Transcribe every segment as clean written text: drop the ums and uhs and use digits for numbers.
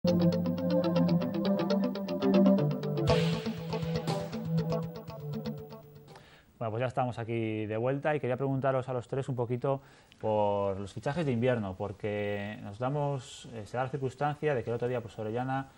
Bueno, pues ya estamos aquí de vuelta y quería preguntaros a los tres un poquito por los fichajes de invierno, porque se da la circunstancia de que el otro día pues Orellana,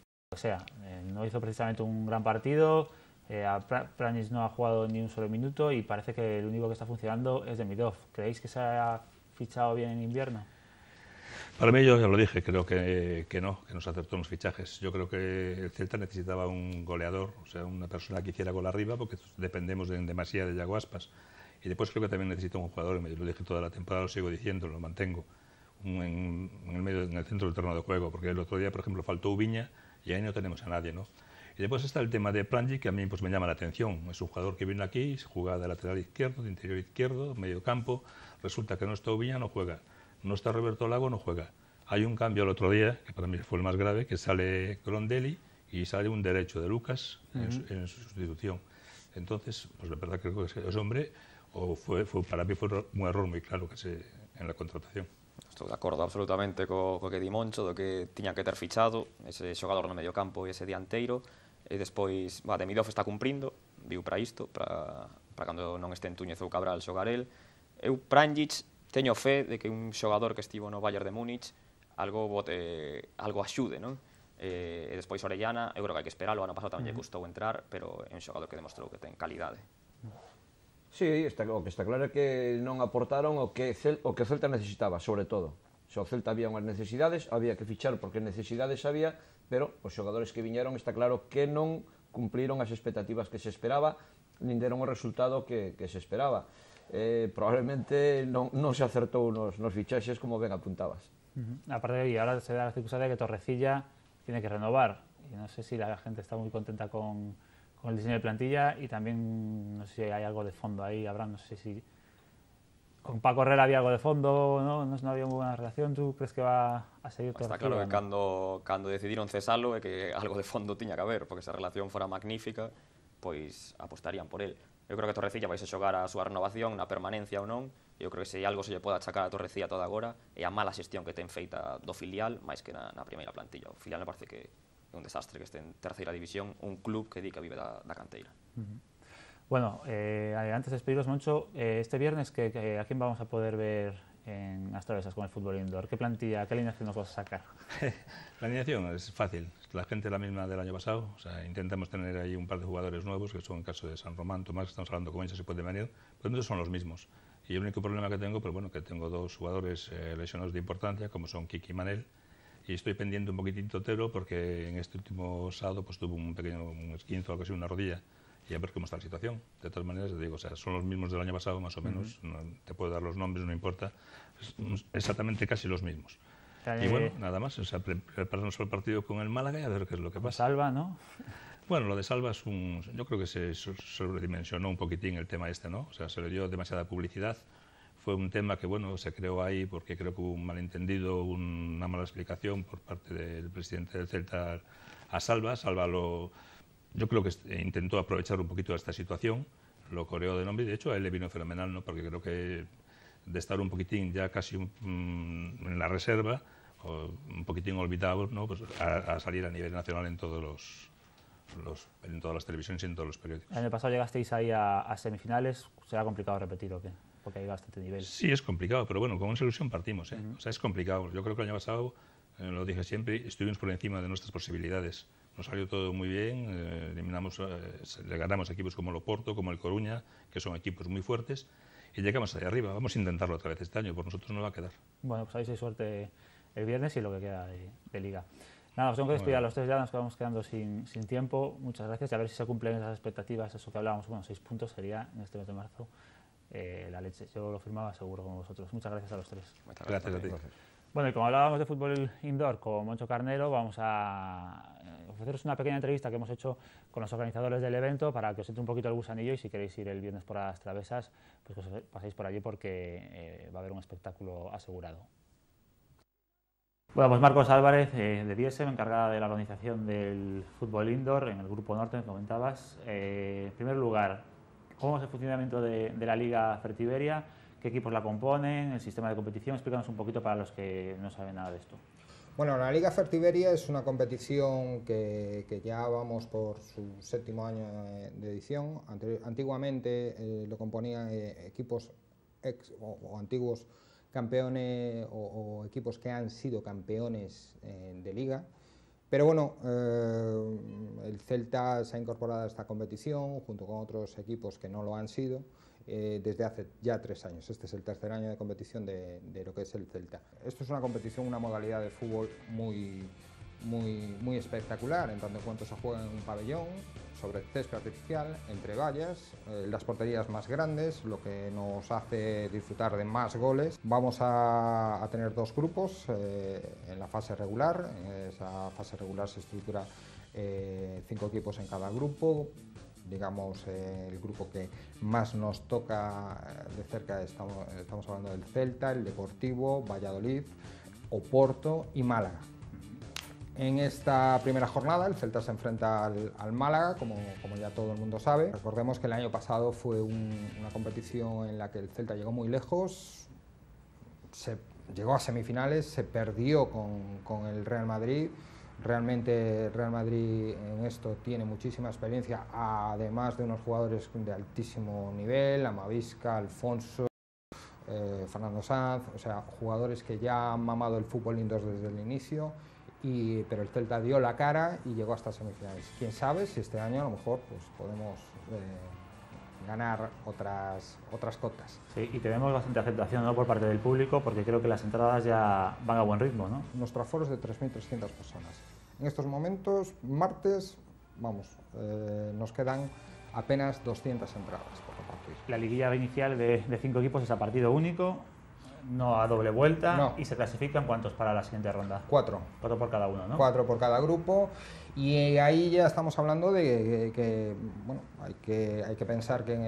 no hizo precisamente un gran partido, Pranjic no ha jugado ni un solo minuto y parece que el único que está funcionando es Demidov. ¿Creéis que se ha fichado bien en invierno? Para mí, yo ya lo dije, creo que no se acertó en los fichajes. Yo creo que el Celta necesitaba un goleador, o sea, una persona que hiciera gol arriba, porque dependemos demasiado de Yago Aspas. Y después creo que también necesita un jugador, lo dije toda la temporada, lo sigo diciendo, lo mantengo, en el centro del terreno de juego, porque el otro día, por ejemplo, faltó Ubiña y ahí no tenemos a nadie, ¿no? Y después está el tema de Pranjic, que a mí pues, me llama la atención. Es un jugador que vino aquí, juega de lateral izquierdo, de interior izquierdo, medio campo. Resulta que no está Ubiña, no juega. No está Roberto Lago, no juega. Hay un cambio el otro día, que para mí fue el más grave, que sale Grondelli y sale un derecho de Lucas en su sustitución. Entonces, pues la verdad creo que ese hombre, para mí fue un error muy claro en la contratación. Estou de acordo absolutamente co que di Moncho, do que tiña que ter fichado ese xogador no medio campo e ese dianteiro, e despois, Demidov está cumprindo, viu para isto, para cando non este en Túñez ou Cabral xogar el. Eu, Pranjic, teño fe de que un xogador que estivo no Bayern de Múnich algo axude, non? E despois Orellana, eu creo que hai que esperar, o ano pasado tamén lle custou entrar, pero é un xogador que demostrou que ten calidade. Sí, o que está claro é que non aportaron o que o Celta necesitaba, sobre todo. Se o Celta había unhas necesidades, había que fichar porque necesidades había, pero os xogadores que viñeron está claro que non cumpliron as expectativas que se esperaba, nin deron o resultado que se esperaba. Probablemente non se acertou nos fichaxes como ben apuntabas. Aparte de ahí, ahora se da la circunstancia de que Torrecilla tiene que renovar y no sé si la gente está muy contenta con el diseño de plantilla y también no sé si hay algo de fondo ahí, Abraham, no sé si con Paco Herrera había algo de fondo, no había muy buena relación. ¿Tú crees que va a seguir Torrecilla? Está claro que cando decidiron cesalo é que algo de fondo tiña que haber, porque se a relación fora magnífica, pois apostarían por el. Eu creo que Torrecilla vai xogar a súa renovación na permanencia ou non. Eu creo que se algo se lle pode achacar a Torrecilla toda agora é a mala xestión que ten feita do filial, máis que na primeira plantilla. O filial me parece que é un desastre que este en terceira división, un club que di que vive da canteira. Bueno, antes de despediros, Moncho, este viernes ¿a quién vamos a poder ver en las travesas con el fútbol indoor? ¿Qué plantilla, qué alineación nos vas a sacar? La alineación es fácil, la gente es la misma del año pasado, o sea, intentamos tener ahí un par de jugadores nuevos, que son en caso de San Román, Tomás, que estamos hablando con ellos, se puede venir, pero no son los mismos. Y el único problema que tengo, pues bueno, que tengo dos jugadores lesionados de importancia, como son Kiki y Manel, y estoy pendiente un poquitito Tero, porque en este último sábado pues tuvo un esguince o algo así, una rodilla, y a ver cómo está la situación. De todas maneras, te digo, o sea, son los mismos del año pasado, más o menos, no, te puedo dar los nombres, no importa, exactamente casi los mismos. Y bueno, nada más, o sea, prepararnos el partido con el Málaga y a ver qué es lo que pasa. Salva, ¿no? Bueno, lo de Salva es yo creo que se sobredimensionó un poquitín el tema este, ¿no? O sea, se le dio demasiada publicidad. Fue un tema que, bueno, se creó ahí porque creo que hubo un malentendido, una mala explicación por parte del presidente del Celta a Salva. Salva yo creo que intentó aprovechar un poquito esta situación, lo coreó de nombre y de hecho a él le vino fenomenal, ¿no? Porque creo que de estar un poquitín ya casi en la reserva, o un poquitín olvidado, ¿no? Pues a salir a nivel nacional en todas las televisiones y en todos los periódicos. El año pasado llegasteis ahí a semifinales, ¿será complicado repetir o qué? Porque hay bastante nivel. Sí, es complicado, pero bueno, con esa ilusión partimos, ¿eh? O sea, es complicado. Yo creo que el año pasado, lo dije siempre, estuvimos por encima de nuestras posibilidades. Nos salió todo muy bien, le ganamos equipos como el Oporto, como el Coruña, que son equipos muy fuertes, y llegamos ahí arriba. Vamos a intentarlo otra vez este año, por nosotros no va a quedar. Bueno, pues ahí sí suerte el viernes y lo que queda de Liga. Nada, os tengo que despedir a los tres, ya nos vamos quedando sin tiempo. Muchas gracias y a ver si se cumplen esas expectativas, eso que hablábamos, bueno, 6 puntos sería en este mes de marzo la leche. Yo lo firmaba seguro como vosotros. Muchas gracias a los tres. Muchas Gracias a ti. Bueno, y como hablábamos de fútbol indoor con Moncho Carnero, vamos a ofreceros una pequeña entrevista que hemos hecho con los organizadores del evento para que os entre un poquito el gusanillo y si queréis ir el viernes por las travesas, pues que os paséis por allí porque va a haber un espectáculo asegurado. Bueno, pues Marcos Álvarez de Diesem, encargada de la organización del fútbol indoor en el Grupo Norte, me comentabas. En primer lugar, ¿cómo es el funcionamiento de la Liga Fertiberia? ¿Qué equipos la componen? ¿El sistema de competición? Explícanos un poquito para los que no saben nada de esto. Bueno, la Liga Fertiberia es una competición que ya vamos por su 7º año de edición. Antiguamente lo componían equipos o antiguos campeones o equipos que han sido campeones de liga. Pero bueno, el Celta se ha incorporado a esta competición junto con otros equipos que no lo han sido desde hace ya 3 años. Este es el 3er año de competición de lo que es el Celta. Esto es una competición, una modalidad de fútbol muy espectacular, en tanto en cuanto se juega en un pabellón, sobre césped artificial, entre vallas, las porterías más grandes, lo que nos hace disfrutar de más goles. Vamos a tener 2 grupos en la fase regular. En esa fase regular se estructura 5 equipos en cada grupo. Digamos, el grupo que más nos toca de cerca, estamos hablando del Celta, el Deportivo, Valladolid, Oporto y Málaga. En esta primera jornada el Celta se enfrenta al Málaga, como ya todo el mundo sabe. Recordemos que el año pasado fue una competición en la que el Celta llegó muy lejos, llegó a semifinales, se perdió con el Real Madrid. Realmente Real Madrid en esto tiene muchísima experiencia, además de unos jugadores de altísimo nivel, Amavisca, Alfonso, Fernando Sanz, o sea, jugadores que ya han mamado el fútbol indoor desde el inicio, pero el Celta dio la cara y llegó hasta semifinales. Quién sabe si este año a lo mejor pues, podemos ganar otras cotas. Sí, y tenemos bastante aceptación, ¿no?, por parte del público, porque creo que las entradas ya van a buen ritmo, ¿no? Nuestro aforo es de 3.300 personas. En estos momentos, martes, nos quedan apenas 200 entradas por repartir. La liguilla inicial de 5 equipos es a partido único, no a doble vuelta, no. ¿Y se clasifican cuántos para la siguiente ronda? 4. 4 por cada uno, ¿no? 4 por cada grupo, y ahí ya estamos hablando de que bueno, hay que pensar que en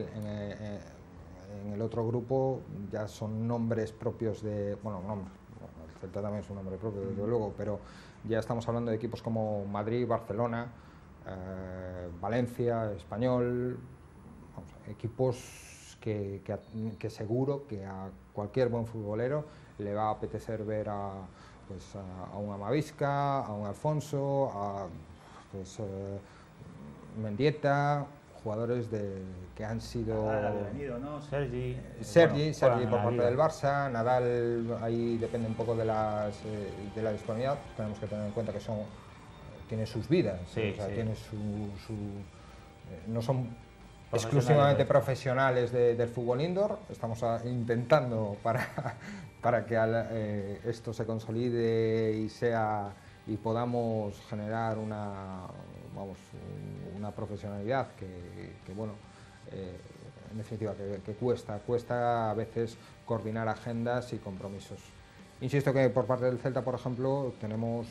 el otro grupo ya son nombres propios de... Bueno, el Celta también es un nombre propio, desde luego, pero ya estamos hablando de equipos como Madrid, Barcelona, Valencia, Español, equipos que seguro que a cualquier buen futbolero le va a apetecer ver a un Amavisca, a un Alfonso, a Mendieta, jugadores que han sido... Venido, ¿no? Sergi por parte del Barça, Nadal, ahí depende un poco de la disponibilidad. Tenemos que tener en cuenta que tiene sus vidas, sí, o sea, sí. Tiene no son exclusivamente profesionales del fútbol indoor. Estamos intentando para que esto se consolide y podamos generar una profesionalidad que bueno, en definitiva, que cuesta a veces coordinar agendas y compromisos. Insisto que por parte del Celta, por ejemplo, tenemos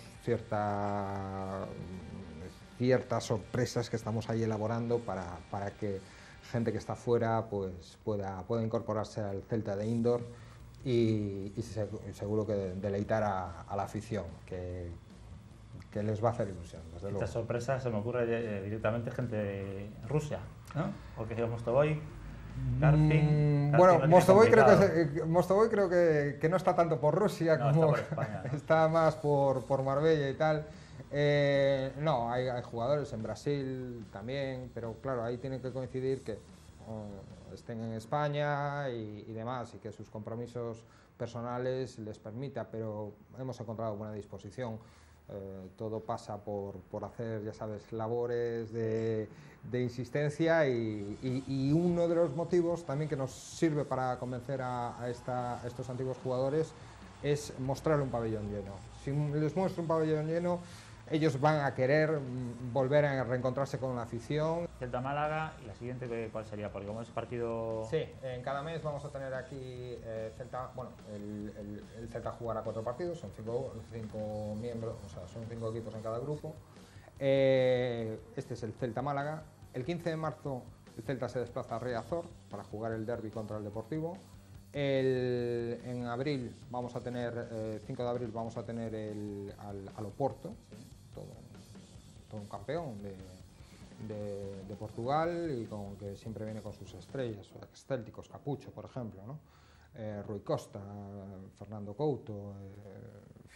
ciertas sorpresas que estamos ahí elaborando para que gente que está fuera pues pueda incorporarse al Celta de indoor y seguro que deleitar a la afición, que les va a hacer ilusión, desde luego. Estas sorpresas se me ocurre directamente gente de Rusia, ¿no? Porque Mostovoy, Karpin... Bueno, Mostovoy creo que no está tanto por Rusia, no, como está por España, ¿no? Está más por Marbella y tal. No, hay jugadores en Brasil también, pero claro, ahí tienen que coincidir que estén en España y demás, y que sus compromisos personales les permita, pero hemos encontrado buena disposición. Todo pasa por hacer, ya sabes, labores de insistencia, y uno de los motivos también que nos sirve para convencer a estos antiguos jugadores es mostrar un pabellón lleno. Si les muestro un pabellón lleno, ellos van a querer volver a reencontrarse con la afición. Celta Málaga, y la siguiente, ¿cuál sería? Porque como es partido... Sí, en cada mes vamos a tener aquí Celta, bueno, el Celta jugará 4 partidos, son 5 miembros, o sea, son 5 equipos en cada grupo. Este es el Celta Málaga. El 15 de marzo el Celta se desplaza a Riazor para jugar el derbi contra el Deportivo. En abril vamos a tener, 5 de abril vamos a tener al Oporto, todo un campeón de Portugal, y que siempre viene con sus estrellas, excélticos, Capucho, por ejemplo, ¿no? Rui Costa, Fernando Couto,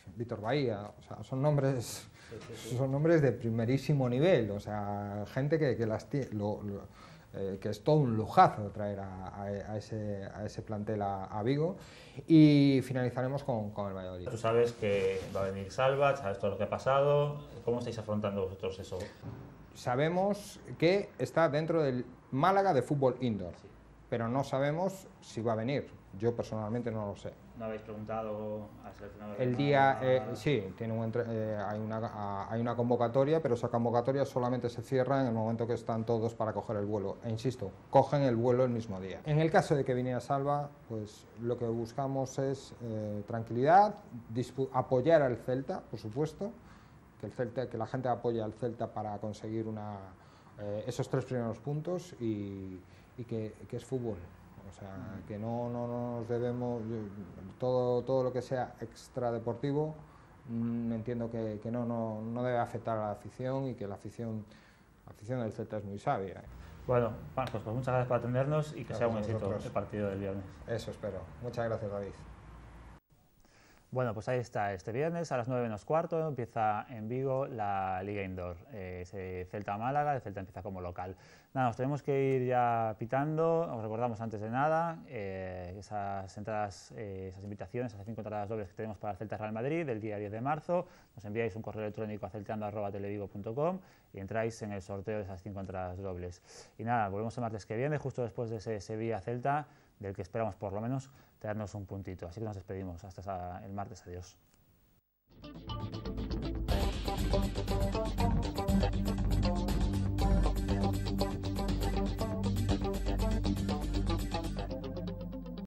Víctor Bahía, o sea, son nombres de primerísimo nivel, o sea, gente que es todo un lujazo traer a ese plantel a Vigo, y finalizaremos con el Valladolid. Tú sabes que va a venir Salva, sabes todo lo que ha pasado, ¿cómo estáis afrontando vosotros eso? Sabemos que está dentro del Málaga de fútbol indoor, pero no sabemos si va a venir. Yo personalmente no lo sé. ¿No habéis preguntado al seleccionador? El día, sí, hay una convocatoria, pero esa convocatoria solamente se cierra en el momento que están todos para coger el vuelo. E insisto, cogen el vuelo el mismo día. En el caso de que viniera Salva, pues lo que buscamos es tranquilidad, apoyar al Celta, por supuesto, que la gente apoye al Celta para conseguir esos 3 primeros puntos, y que es fútbol. O sea, que no nos debemos, todo lo que sea extradeportivo, entiendo que no debe afectar a la afición, y que la afición del Celta es muy sabia. Bueno, Marcos, pues muchas gracias por atendernos y que sea un éxito el partido del viernes. Eso espero. Muchas gracias, David. Bueno, pues ahí está, este viernes a las 9:15 empieza en Vigo la Liga Indoor, ese Celta-Málaga, el Celta empieza como local. Nada, nos tenemos que ir ya pitando, os recordamos antes de nada esas entradas, esas invitaciones, esas 5 entradas dobles que tenemos para el Celta-Real Madrid del día 10 de marzo, nos enviáis un correo electrónico a celteando@televigo.com y entráis en el sorteo de esas 5 entradas dobles. Y nada, volvemos el martes que viene, justo después de ese Sevilla-Celta, del que esperamos por lo menos tenernos un puntito. Así que nos despedimos. Hasta el martes. Adiós.